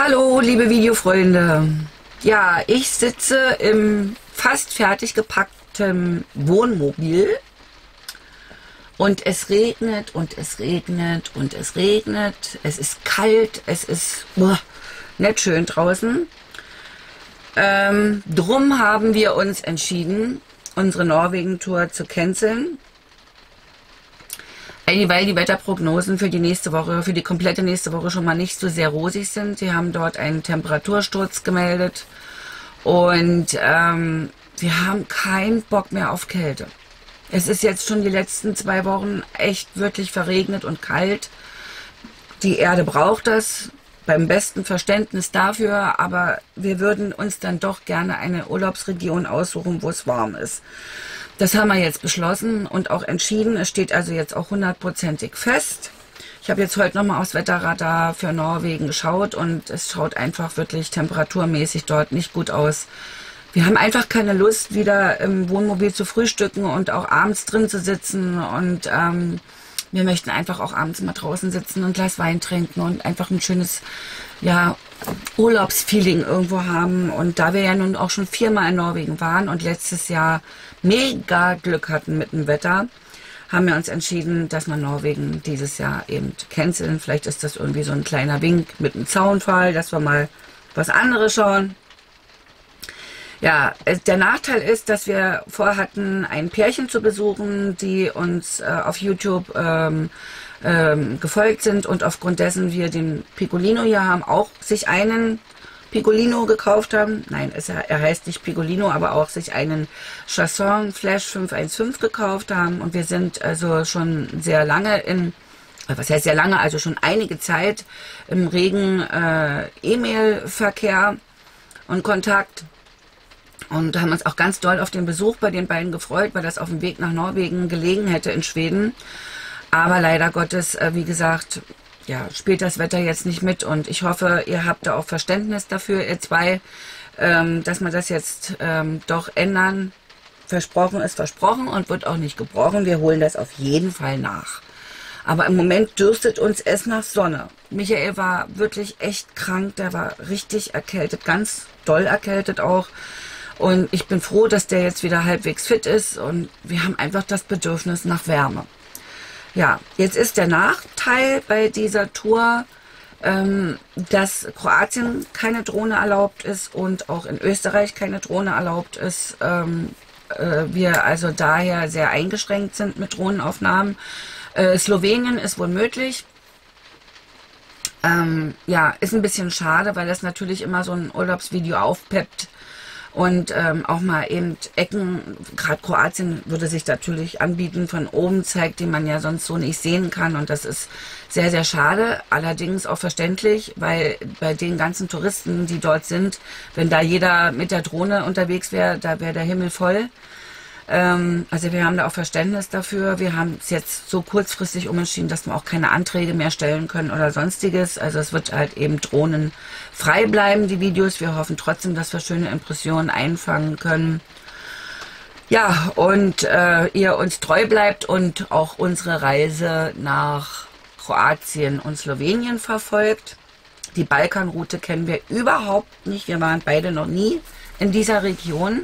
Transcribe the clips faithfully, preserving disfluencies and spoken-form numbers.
Hallo, liebe Videofreunde. Ja, ich sitze im fast fertig gepackten Wohnmobil und es regnet und es regnet und es regnet. Es ist kalt, es ist boah, nicht schön draußen. Ähm, drum haben wir uns entschieden, unsere Norwegen-Tour zu canceln. Weil die Wetterprognosen für die nächste Woche, für die komplette nächste Woche schon mal nicht so sehr rosig sind. Sie haben dort einen Temperatursturz gemeldet und ähm, wir haben keinen Bock mehr auf Kälte. Es ist jetzt schon die letzten zwei Wochen echt wirklich verregnet und kalt. Die Erde braucht das, beim besten Verständnis dafür, aber wir würden uns dann doch gerne eine Urlaubsregion aussuchen, wo es warm ist. Das haben wir jetzt beschlossen und auch entschieden. Es steht also jetzt auch hundertprozentig fest. Ich habe jetzt heute nochmal aufs Wetterradar für Norwegen geschaut und es schaut einfach wirklich temperaturmäßig dort nicht gut aus. Wir haben einfach keine Lust, wieder im Wohnmobil zu frühstücken und auch abends drin zu sitzen. Und ähm, wir möchten einfach auch abends mal draußen sitzen und ein Glas Wein trinken und einfach ein schönes, ja, Urlaubsfeeling irgendwo haben. Und da wir ja nun auch schon viermal in Norwegen waren und letztes Jahr mega Glück hatten mit dem Wetter, haben wir uns entschieden, dass wir Norwegen dieses Jahr eben canceln. Vielleicht ist das irgendwie so ein kleiner Wink mit einem Zaunfall, dass wir mal was anderes schauen. Ja, der Nachteil ist, dass wir vorhatten, ein Pärchen zu besuchen, die uns äh, auf YouTube ähm, ähm, gefolgt sind und aufgrund dessen wir den Piccolino hier haben, auch sich einen Piccolino gekauft haben. Nein, es, er heißt nicht Piccolino, aber auch sich einen Chasson Flash fünf eins fünf gekauft haben. Und wir sind also schon sehr lange in, was heißt sehr lange, also schon einige Zeit im regen äh, E-Mail-Verkehr und Kontakt. Und haben uns auch ganz doll auf den Besuch bei den beiden gefreut, weil das auf dem Weg nach Norwegen gelegen hätte in Schweden. Aber leider Gottes, äh, wie gesagt, ja, spielt das Wetter jetzt nicht mit. Und ich hoffe, ihr habt da auch Verständnis dafür, ihr zwei, ähm, dass wir das jetzt ähm, doch ändern. Versprochen ist versprochen und wird auch nicht gebrochen. Wir holen das auf jeden Fall nach. Aber im Moment dürstet uns es nach Sonne. Michael war wirklich echt krank, der war richtig erkältet, ganz doll erkältet auch. Und ich bin froh, dass der jetzt wieder halbwegs fit ist und wir haben einfach das Bedürfnis nach Wärme. Ja, jetzt ist der Nachteil bei dieser Tour, ähm, dass Kroatien keine Drohne erlaubt ist und auch in Österreich keine Drohne erlaubt ist. Ähm, äh, wir also daher sehr eingeschränkt sind mit Drohnenaufnahmen. Äh, Slowenien ist wohl möglich. Ähm, ja, ist ein bisschen schade, weil das natürlich immer so ein Urlaubsvideo aufpeppt. Und ähm, auch mal eben Ecken, gerade Kroatien würde sich natürlich anbieten, von oben zeigt, die man ja sonst so nicht sehen kann. Und das ist sehr, sehr schade, allerdings auch verständlich, weil bei den ganzen Touristen, die dort sind, wenn da jeder mit der Drohne unterwegs wäre, da wäre der Himmel voll. Ähm, also wir haben da auch Verständnis dafür. Wir haben es jetzt so kurzfristig umentschieden, dass wir auch keine Anträge mehr stellen können oder sonstiges. Also es wird halt eben drohnenfrei bleiben, die Videos. Wir hoffen trotzdem, dass wir schöne Impressionen einfangen können. Ja, und äh, ihr uns treu bleibt und auch unsere Reise nach Kroatien und Slowenien verfolgt. Die Balkanroute kennen wir überhaupt nicht. Wir waren beide noch nie in dieser Region.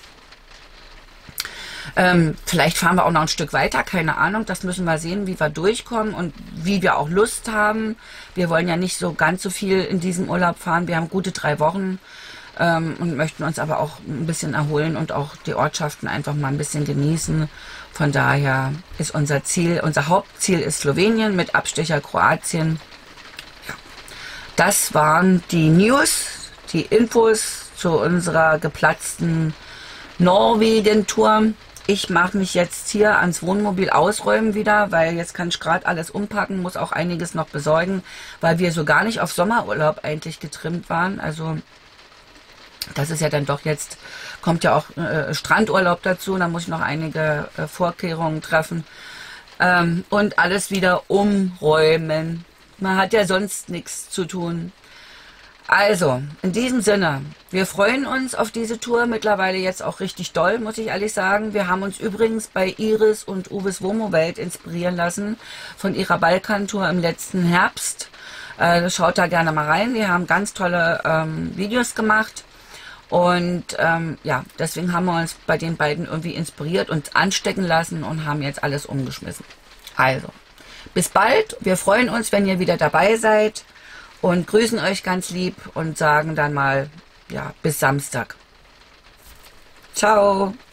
Ähm, vielleicht fahren wir auch noch ein Stück weiter, keine Ahnung. Das müssen wir sehen, wie wir durchkommen und wie wir auch Lust haben. Wir wollen ja nicht so ganz so viel in diesem Urlaub fahren. Wir haben gute drei Wochen ähm, und möchten uns aber auch ein bisschen erholen und auch die Ortschaften einfach mal ein bisschen genießen. Von daher ist unser Ziel, unser Hauptziel ist Slowenien mit Abstecher Kroatien. Ja. Das waren die News, die Infos zu unserer geplatzten Norwegen-Tour. Ich mache mich jetzt hier ans Wohnmobil ausräumen wieder, weil jetzt kann ich gerade alles umpacken, muss auch einiges noch besorgen, weil wir so gar nicht auf Sommerurlaub eigentlich getrimmt waren. Also das ist ja dann doch jetzt, kommt ja auch äh, Strandurlaub dazu, da muss ich noch einige äh, Vorkehrungen treffen ähm, und alles wieder umräumen. Man hat ja sonst nichts zu tun. Also, in diesem Sinne, wir freuen uns auf diese Tour, mittlerweile jetzt auch richtig doll, muss ich ehrlich sagen. Wir haben uns übrigens bei Iris und Uwes Womo-Welt inspirieren lassen von ihrer Balkantour im letzten Herbst. Äh, schaut da gerne mal rein. Die haben ganz tolle ähm, Videos gemacht. Und ähm, ja, deswegen haben wir uns bei den beiden irgendwie inspiriert und anstecken lassen und haben jetzt alles umgeschmissen. Also, bis bald. Wir freuen uns, wenn ihr wieder dabei seid und grüßen euch ganz lieb und sagen dann mal, ja, bis Samstag. Ciao.